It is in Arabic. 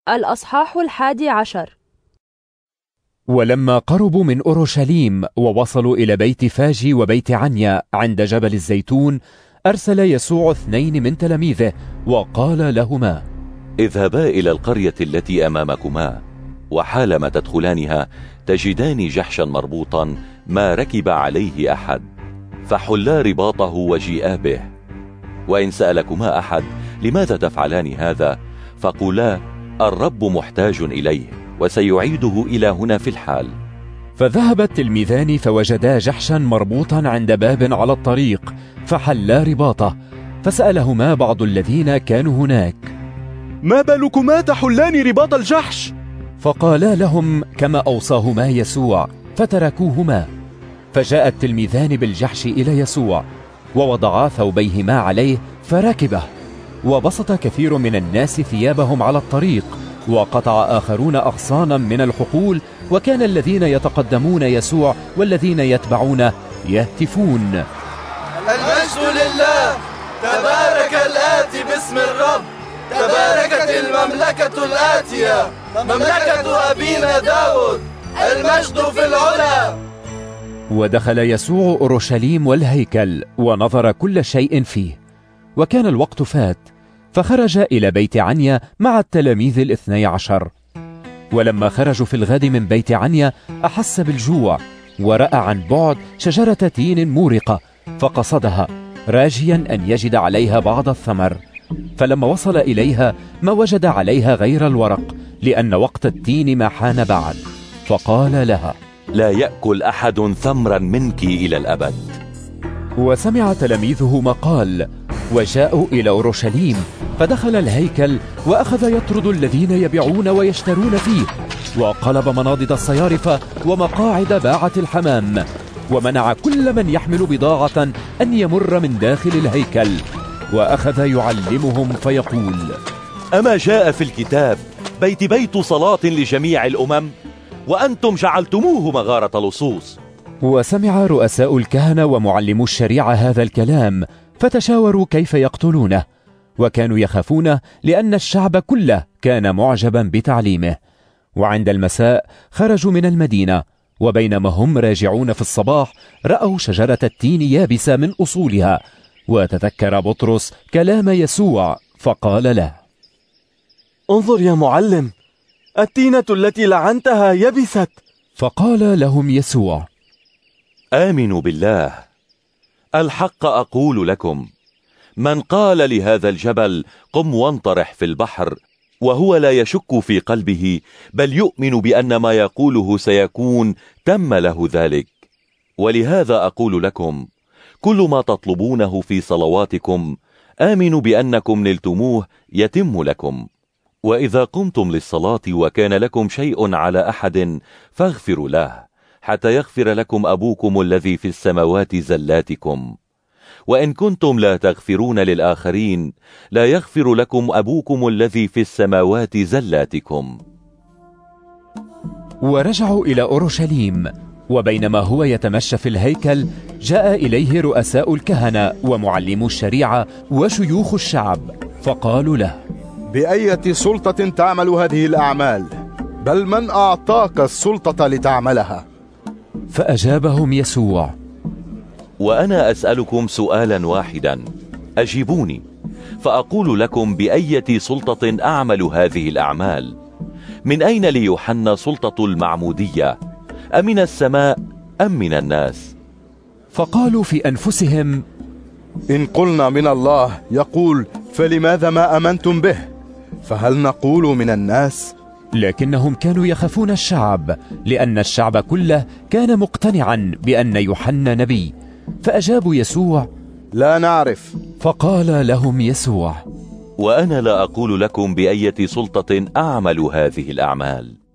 الأصحاح 11. ولما قربوا من أورشليم ووصلوا إلى بيت فاجي وبيت عنيا عند جبل الزيتون، أرسل يسوع 2 من تلاميذه وقال لهما: اذهبا إلى القرية التي أمامكما، وحالما تدخلانها تجدان جحشا مربوطا ما ركب عليه أحد، فحلا رباطه وجيئا به. وإن سألكما أحد لماذا تفعلان هذا، فقولا: الرب محتاج إليه وسيعيده إلى هنا في الحال. فذهب التلميذان فوجدا جحشا مربوطا عند باب على الطريق، فحلا رباطه. فسألهما بعض الذين كانوا هناك: ما بالكما تحلان رباط الجحش؟ فقالا لهم كما أوصاهما يسوع، فتركوهما. فجاء التلميذان بالجحش إلى يسوع، ووضعا ثوبيهما عليه فركبه. وبسط كثير من الناس ثيابهم على الطريق، وقطع آخرون أغصانا من الحقول، وكان الذين يتقدمون يسوع والذين يتبعونه يهتفون: المجد لله، تبارك الآتي باسم الرب، تباركت المملكة الآتية، مملكة أبينا داود، المجد في العلا. ودخل يسوع أورشليم والهيكل ونظر كل شيء فيه، وكان الوقت فات، فخرج إلى بيت عنيا مع التلاميذ 12. ولما خرجوا في الغد من بيت عنيا أحس بالجوع، ورأى عن بعد شجرة تين مورقة، فقصدها راجيا أن يجد عليها بعض الثمر. فلما وصل إليها ما وجد عليها غير الورق، لأن وقت التين ما حان بعد. فقال لها: لا يأكل أحد ثمرا منك إلى الأبد. وسمع تلاميذه ما قال، وجاءوا إلى أورشليم، فدخل الهيكل وأخذ يطرد الذين يبيعون ويشترون فيه، وقلب مناضد الصيارفة ومقاعد باعة الحمام، ومنع كل من يحمل بضاعة أن يمر من داخل الهيكل، وأخذ يعلمهم فيقول: أما جاء في الكتاب: بيت صلاة لجميع الأمم، وأنتم جعلتموه مغارة لصوص. وسمع رؤساء الكهنة ومعلمو الشريعة هذا الكلام، فتشاوروا كيف يقتلونه، وكانوا يخافونه لأن الشعب كله كان معجبا بتعليمه. وعند المساء خرجوا من المدينة، وبينما هم راجعون في الصباح رأوا شجرة التين يابسة من أصولها. وتذكر بطرس كلام يسوع فقال له: انظر يا معلم، التينة التي لعنتها يبست. فقال لهم يسوع: آمنوا بالله، الحق أقول لكم، من قال لهذا الجبل قم وانطرح في البحر، وهو لا يشك في قلبه بل يؤمن بأن ما يقوله سيكون، تم له ذلك. ولهذا أقول لكم، كل ما تطلبونه في صلواتكم آمنوا بأنكم نلتموه يتم لكم. وإذا قمتم للصلاة وكان لكم شيء على أحد فاغفروا له، حتى يغفر لكم أبوكم الذي في السماوات زلاتكم. وإن كنتم لا تغفرون للآخرين لا يغفر لكم أبوكم الذي في السماوات زلاتكم. ورجعوا إلى أورشليم، وبينما هو يتمشى في الهيكل جاء إليه رؤساء الكهنة ومعلمو الشريعة وشيوخ الشعب، فقالوا له: بأية سلطة تعمل هذه الأعمال؟ بل من أعطاك السلطة لتعملها؟ فأجابهم يسوع: وأنا أسألكم سؤالا واحدا، أجيبوني، فأقول لكم بأية سلطة أعمل هذه الأعمال. من أين ليوحنا سلطة المعمودية؟ أمن السماء أم من الناس؟ فقالوا في أنفسهم: إن قلنا من الله يقول فلماذا ما أمنتم به؟ فهل نقول من الناس؟ لكنهم كانوا يخافون الشعب، لأن الشعب كله كان مقتنعا بأن يوحنا نبي. فأجابوا يسوع: لا نعرف. فقال لهم يسوع: وأنا لا أقول لكم بأية سلطة أعمل هذه الأعمال.